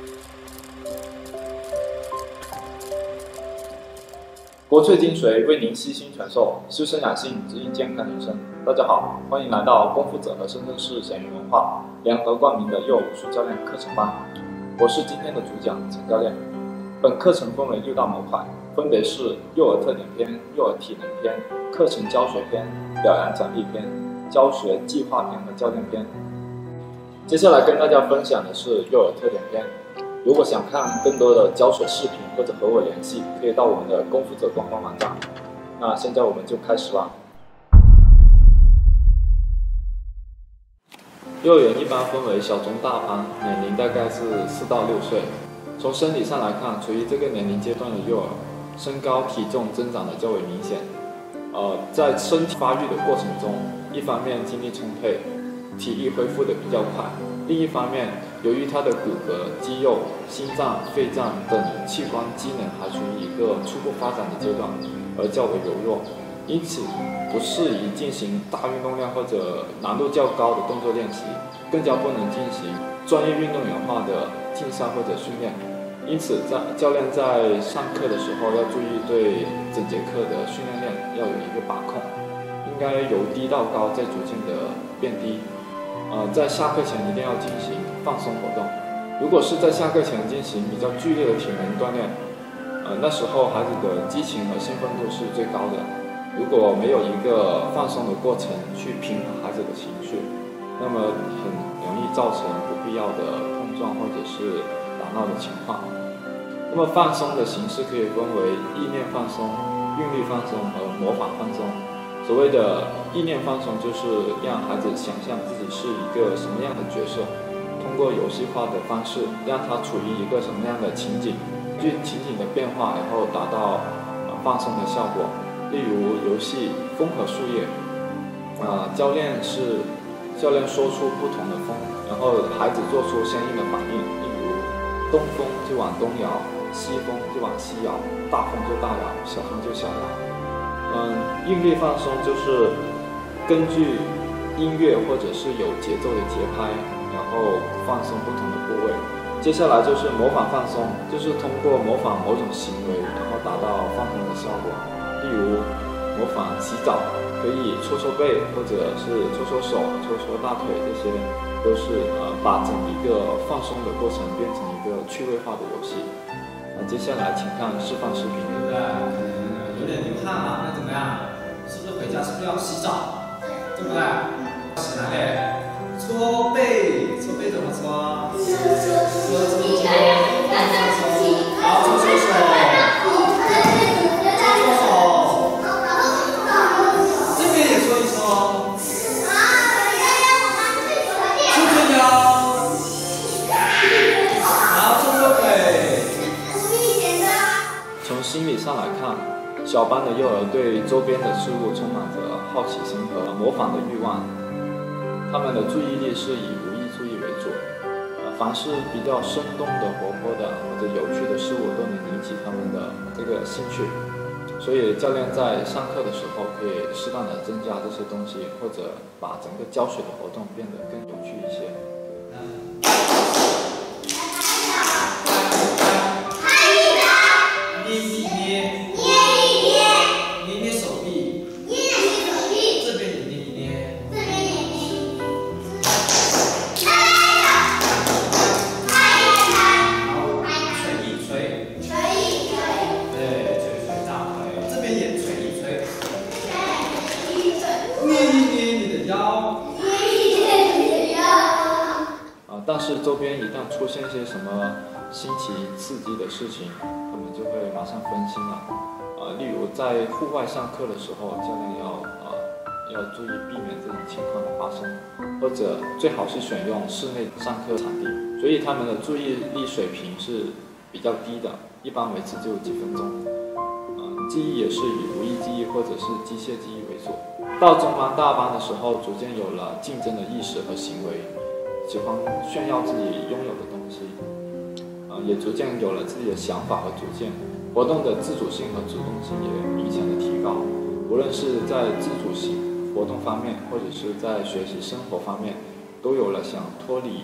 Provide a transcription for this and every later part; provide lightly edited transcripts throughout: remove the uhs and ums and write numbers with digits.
国粹精髓为您悉心传授，修身养性，指引健康人生。大家好，欢迎来到功夫者和深圳市咸鱼文化联合冠名的幼儿武术教练课程班。我是今天的主讲陈教练。本课程分为6大模块，分别是幼儿特点篇、幼儿体能篇、课程教学篇、表扬奖励篇、教学计划篇和教练篇。接下来跟大家分享的是幼儿特点篇。如果想看更多的教学视频或者和我联系，可以到我们的功夫者官方网站。那现在我们就开始吧。幼儿园一般分为小中大班，年龄大概是4到6岁。从生理上来看，处于这个年龄阶段的幼儿，身高体重增长的较为明显。在身体发育的过程中，一方面精力充沛，体力恢复的比较快；另一方面，由于他的骨骼、肌肉、心脏、肺脏等器官机能还处于一个初步发展的阶段，而较为柔弱，因此不适宜进行大运动量或者难度较高的动作练习，更加不能进行专业运动员化的竞赛或者训练。因此，教练在上课的时候要注意对整节课的训练量要有一个把控，应该由低到高，再逐渐的变低。在下课前一定要进行放松活动。如果是在下课前进行比较剧烈的体能锻炼，那时候孩子的激情和兴奋度是最高的。如果没有一个放松的过程去平衡孩子的情绪，那么很容易造成不必要的碰撞或者是打闹的情况。那么放松的形式可以分为意念放松、韵律放松和模仿放松。所谓的意念放松，就是让孩子想象自己是一个什么样的角色，通过游戏化的方式让他处于一个什么样的情景，据情景的变化，然后达到放松的效果。例如游戏风和树叶，教练说出不同的风，然后孩子做出相应的反应。例如东风就往东摇，西风就往西摇，大风就大摇，小风就小摇。韵律放松就是根据音乐或者是有节奏的节拍，然后放松不同的部位。接下来就是模仿放松，就是通过模仿某种行为，然后达到放松的效果。例如模仿洗澡，可以搓搓背，或者是搓搓手、搓搓大腿，这些都是把整一个放松的过程变成一个趣味化的游戏。接下来请看示范视频。 对，有点流汗嘛，那怎么样？是不是回家是不是要洗澡？对不对？洗哪里？搓背，搓背怎么搓？搓，好，搓搓手，搓手，这边也搓一搓，搓搓腰，好，搓搓腿。 从心理上来看，小班的幼儿对周边的事物充满着好奇心和模仿的欲望，他们的注意力是以无意注意为主，凡是比较生动的、活泼的或者有趣的事物都能引起他们的这个兴趣。所以教练在上课的时候可以适当的增加这些东西，或者把整个教学的活动变得更有趣一些。捏手臂，这边也捏一捏。好，捶一捶。对，捶大腿，这边也捶一捶。捏一捏你的腰。但是周边一旦出现些什么新奇刺激的事情，他们就会马上分心了。例如在户外上课的时候，教练要注意避免这种情况的发生，或者最好是选用室内上课场地。所以他们的注意力水平是比较低的，一般维持就几分钟。记忆也是以无意记忆或者是机械记忆为主。到中班、大班的时候，逐渐有了竞争的意识和行为，喜欢炫耀自己拥有的东西，也逐渐有了自己的想法和主见。活动的自主性和主动性也明显的提高，无论是在自主性活动方面，或者是在学习生活方面，都有了想脱离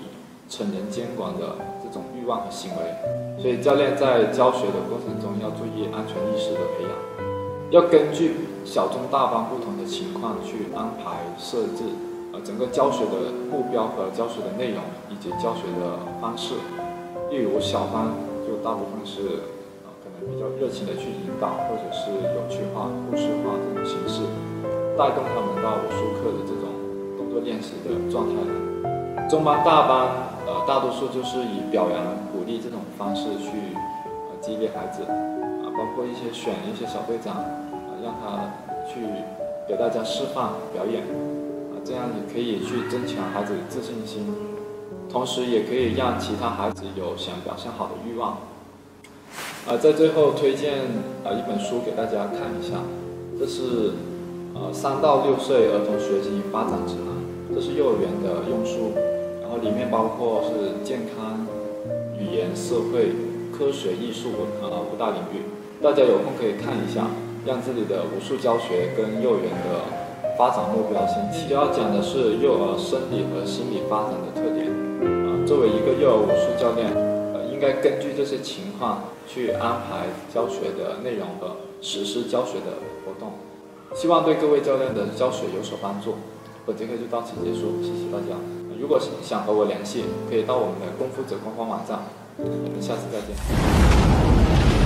成人监管的这种欲望和行为，所以教练在教学的过程中要注意安全意识的培养，要根据小中大班不同的情况去安排设置整个教学的目标和教学的内容以及教学的方式。例如小班就大部分是可能比较热情的去引导，或者是有趣化、故事化这种形式，带动他们到武术课的这种动作练习的状态来。中班、大班大多数就是以表扬、鼓励这种方式去激励孩子包括选一些小队长让他去给大家示范表演这样也可以去增强孩子的自信心，同时也可以让其他孩子有想表现好的欲望。在最后推荐一本书给大家看一下，这是3到6岁儿童学习发展指南，这是幼儿园的用书，然后里面包括是健康、语言、社会、科学、艺术5大领域，大家有空可以看一下，让自己的武术教学跟幼儿园的发展目标相契。要讲的是幼儿生理和心理发展的特点。作为一个幼儿武术教练，应该根据这些情况去安排教学的内容和实施教学的活动。希望对各位教练的教学有所帮助。本节课就到此结束，谢谢大家。如果想和我联系，可以到我们的功夫者官方网站。我们下次再见。